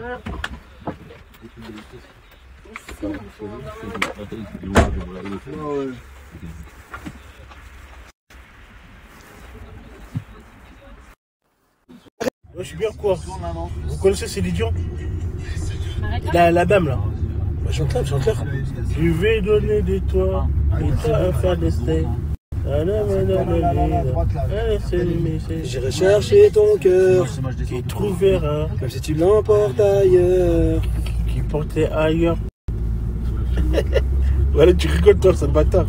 Je suis bien quoi? Vous connaissez Céline Dion? La dame là. Chante là. Je vais donner de toi pour toi faire des steaks. J'irai chercher ton cœur qui trouvera, même si tu l'emportes ailleurs, qui portait ailleurs. Voilà, tu rigoles toi, c'est le bâtard.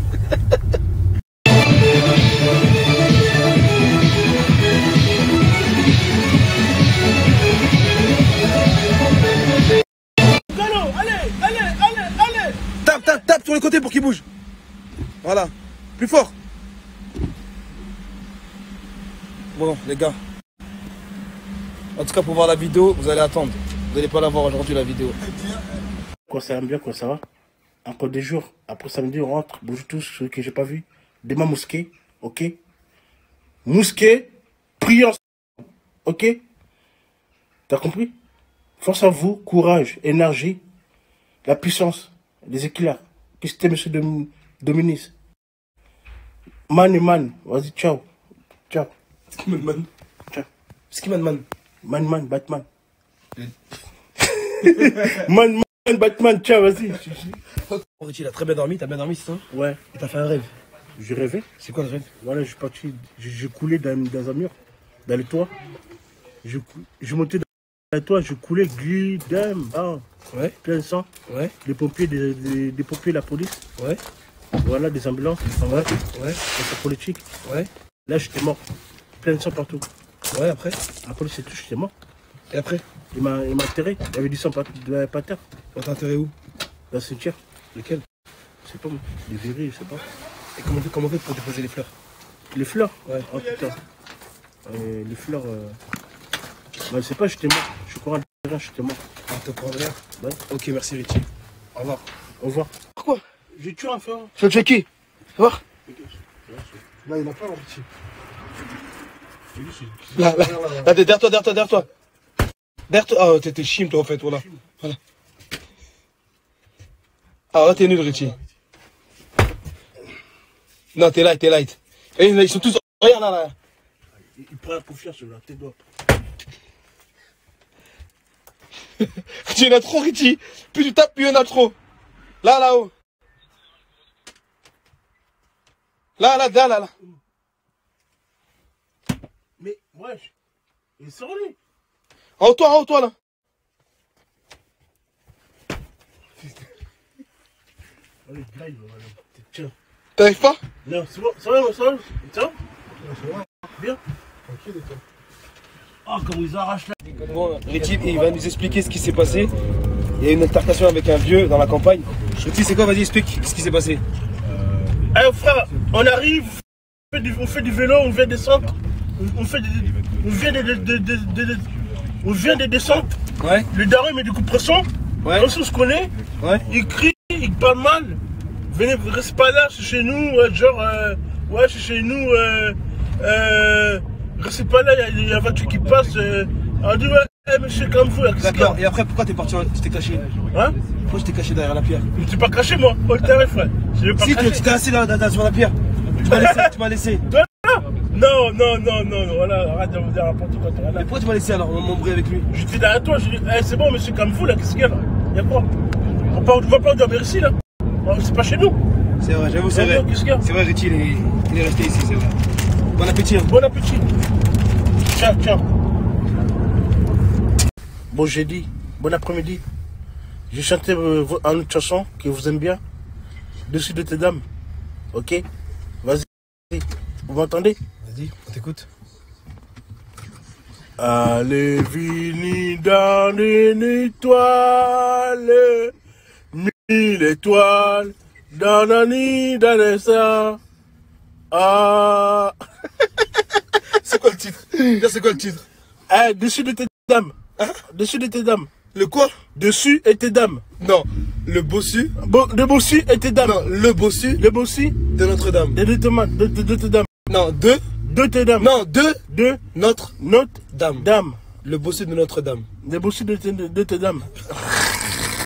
Allez. Tape sur les côtés pour qu'il bouge. Voilà. Plus fort. Bon les gars. En tout cas pour voir la vidéo, vous allez attendre. Vous n'allez pas la voir aujourd'hui la vidéo. Quoi ça va bien, quoi ça va? Encore des jours. Après samedi on rentre. Bonjour tous ceux que j'ai pas vu. Demain mosquée. Ok. Mosquée. Prions. Ok. T'as compris? Force à vous, courage, énergie, la puissance, les éclairs. Qu'est-ce que c'était, monsieur Dominis? Man, vas-y, ciao. Ciao. Man. Ciao. Man, Batman. man, Batman, ciao, vas-y. Richie, il a très bien dormi, t'as bien dormi, c'est ça? Ouais. Et t'as fait un rêve? Je rêvais. C'est quoi le rêve? Voilà, je suis parti, je coulais dans un mur, dans le toit. Je montais dans le toit, je coulais, glidem, ouais. Plein de sang. Ouais. Des pompiers, des pompiers, la police. Ouais. Voilà, des ambulances. Ouais. La politique. Ouais. Là, j'étais mort. Plein de sang partout. Ouais, après? La police et tout, j'étais mort. Et après? Il m'a enterré. Il y avait du sang par terre. On t'a enterré où? Dans le cimetière. Lequel? Je sais pas, les verrues, je sais pas. Et comment on fait pour déposer les fleurs? Les fleurs? Ouais. Oh putain. Les fleurs. Je sais pas, j'étais mort. Je suis courant de rien, j'étais mort. Ah, t'es au courant de rien? Ouais. Ok, merci Richie. Au revoir. Au revoir. Pourquoi? J'ai tué un frère. Tu vas checker? Tu vas voir? Là, il y en a plein, Richie. Là, derrière toi. Derrière toi. Ah, t'es chim, toi, en fait, voilà. Ah, là, t'es nul, Richie. Non, t'es light. Et ils sont tous... Regarde, là. Il prend la poufière sur la tête d'oie. Richie, il y en a trop, Richie. Plus tu tapes, plus il y en a trop. Là-haut. Là. Mais, wesh. Il est sur lui. En haut, toi, là. Allez, drive, tiens. T'arrives pas? Non, c'est bon, ça va. Bien. Tranquille, et toi? Oh, comment ils arrachent là. Bon, Richie, il va nous expliquer ce qui s'est passé. Il y a une altercation avec un vieux dans la campagne. Richie, c'est quoi? Vas-y, explique ce qui s'est passé. Eh frère, on arrive, on fait du vélo, on vient descendre. On vient de descendre. Ouais. Le daron il met du coup de pression. Ouais. On se connaît. Ouais. Il crie, il parle mal. Venez, restez pas là, c'est chez nous. Ouais, c'est chez nous. Restez pas là, il y a la voiture qui passe. On dit, ouais, monsieur, comme vous. D'accord, et après, pourquoi t'es parti, tu t'es caché? Hein? Pourquoi je t'ai caché derrière la pierre? Je ne t'ai pas caché, moi. Oh, le tarif, frère. Si, tu t'es assis là, sur la pierre. Tu m'as laissé. Non, voilà, arrête de me dire n'importe quoi. Mais pourquoi tu m'as laissé alors, m'embrouiller avec lui? J'étais derrière toi, je dis, c'est bon, monsieur, comme vous, là, qu'est-ce qu'il y a là? Il y a quoi? On va pas dormir ici, là. C'est pas chez nous. C'est vrai, j'avoue, c'est vrai. Qu'est-ce qu'il y a? C'est vrai, Richie, il est resté ici, c'est vrai. Bon appétit. Hein. Bon appétit. Tiens. Bon jeudi, bon après-midi. J'ai chanté une autre chanson que vous aimez bien. Dessus de tes dames. Ok? Vas-y. Vous m'entendez? Vas-y, on t'écoute. Allez, vini dans une étoile, 1000 étoiles, dans la nuit, dans le sang. Ah. C'est quoi le titre? C'est quoi le titre? Dessus de tes dames. Hein? Dessus de tes dames. Le quoi? Dessus et tes dames. Non, le bossu. Le bossu et tes dames. Non, le bossu. Le bossu de Notre-Dame. De tes dames. Non, de tes dames. Non, de Notre Dame. dame. Le bossu de Notre-Dame. Le bossu de Notre-Dame.